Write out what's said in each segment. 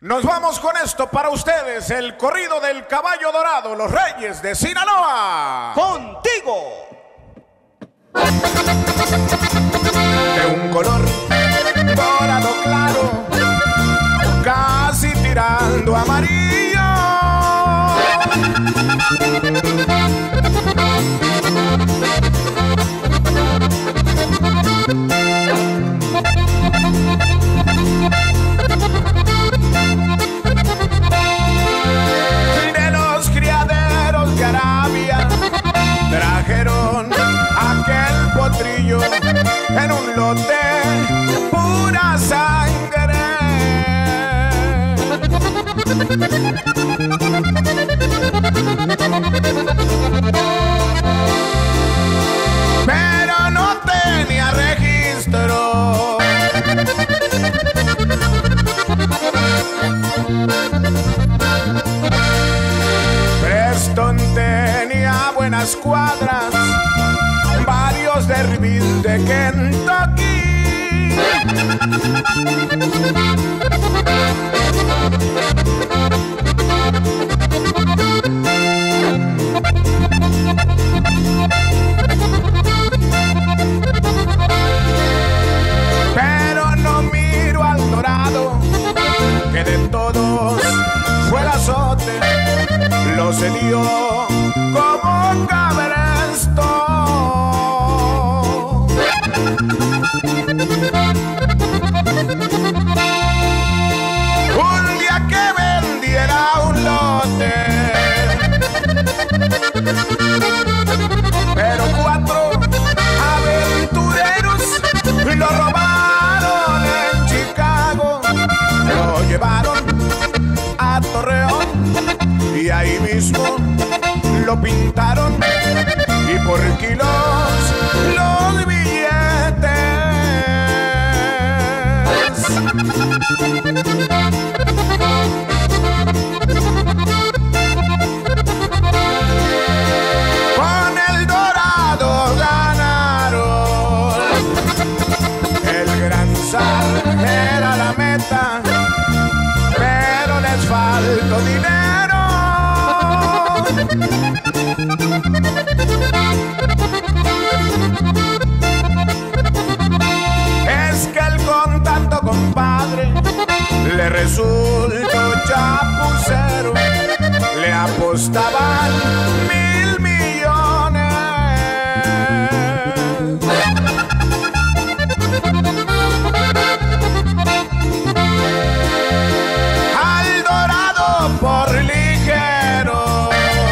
Nos vamos con esto para ustedes, el corrido del caballo dorado, los Reyes de Sinaloa. ¡Contigo! De un color dorado claro, casi tirando amarillo. De los criaderos de Arabia trajeron aquel potrillo en un lote pura sangre. Pero no tenía registro. Preston tenía buenas cuadras, varios derbis de Kentucky. Pero no miro al dorado, que de todos fue el azote, lo cedió como cabresto. Un día que vendiera un lote, pero 4 aventureros lo robaron en Chicago, lo llevaron a Torreón y ahí mismo lo pintaron y por kilos los billetes. Con el dorado ganaron, el gran zar era la meta, pero les faltó dinero. Es que el contacto, compadre, le resultó chapucero, le apostaban 1,000 millones. Al dorado por ligero,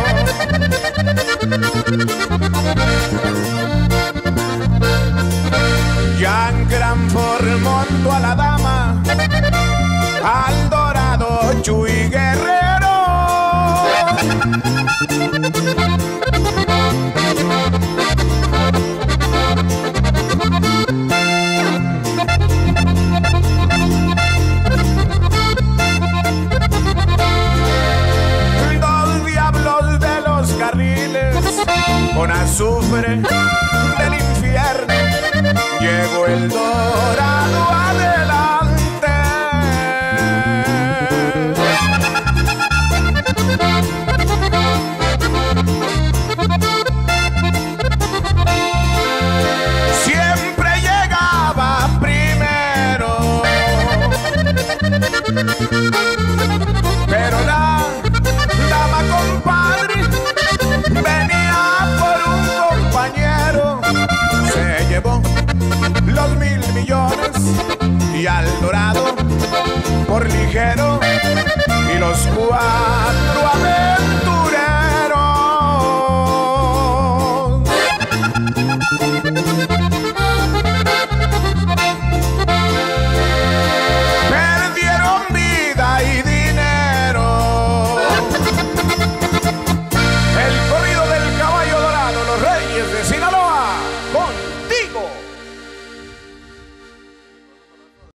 Yancran por monto a la dama, al dorado Chuy Guerrero. Dos diablos de los carriles con azufre del infierno, llegó el dorado adelante. Siempre llegaba primero.